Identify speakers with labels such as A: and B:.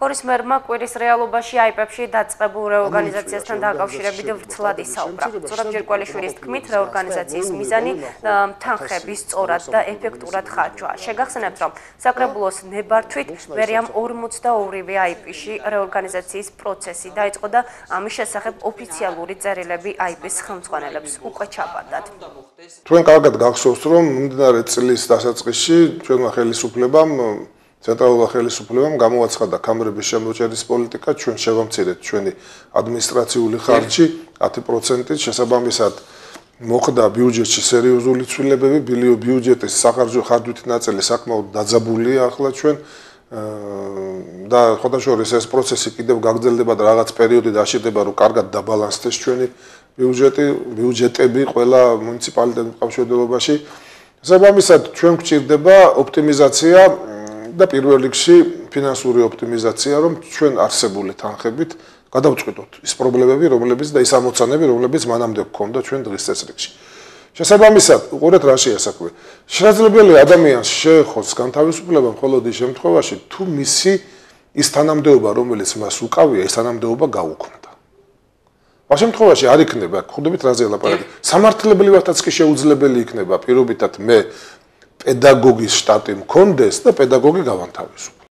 A: გორის მერმა კვირის რეალობაში აიპებში დაწყებულ რეორგანიზაციასთან დაკავშირებით ვრცლად ისაუბრა. ზურაბ ჯერკვალიშვილის თქმით, რეორგანიზაციის მიზანი თანხების სწორად და ეფექტურად ხარჯვა. შეგახსენებთ, რომ საკრებულოს ნებართვით მერიამ 42-ვე აიპში რეორგანიზაციის პროცესი დაიწყო და ამის შესახებ ოფიციალური წერილები აიპის ხელმძღვანელებს უკვე ჩაბარდათ.
B: Თქვენ კარგად გახსოვთ, რომ მიმდინარე წლის დასაწყისში ჩვენმა ხელისუფლებამ ცენტრალურმა ხელისუფლებამ გამოაცხადა კამრების შემოჭერის პოლიტიკა, ჩვენ შევამცირეთ ჩვენი ადმინისტრაციული ხარჯი 10%-ით, შესაბამისად მოხდა ბიუჯეტში სერიოზული ცვლილებები, ბიუჯეტის სახარჯო ხარჯვითი ნაწილი საკმაოდ დაძაბულია ახლა ჩვენ და ხოდაშორის ეს პროცესი კიდევ გაგრძელდება და რაღაც პერიოდი დაშიდება, რომ კარგად დაბალანსდეს ჩვენი ბიუჯეტები ყველა მუნიციპალიტეტის მკავშირდებობაში. შესაბამისად ჩვენ გვჭირდება ოპტიმიზაცია და პირველ რიგში ფინანსური ოპტიმიზაცია, რომ ჩვენ არსებული თანხებით გადავწყვიტოთ ის პრობლემები, რომლებიც და ის ამოცანები, რომლებიც მანამდე გვქონდა ჩვენ დღის წესრიგში. შესაბამისად, უყურეთ რა შეასაქმე. შესაძლებელია ადამიანს შეეხოს განთავისუფლება მხოლოდ ის შემთხვევაში, თუ მისი ის თანამდებობა, რომელიც მას უკავია, ეს თანამდებობა გაუქმდა. ამ შემთხვევაში არ იქნება, ხვდებით რაზე ლაპარაკი. სამართლებრივადაც კი შეუძლებელი იქნება პირობითად მე პედაგოგის შტატი მქონდეს და პედაგოგი გავანთავისუფლო.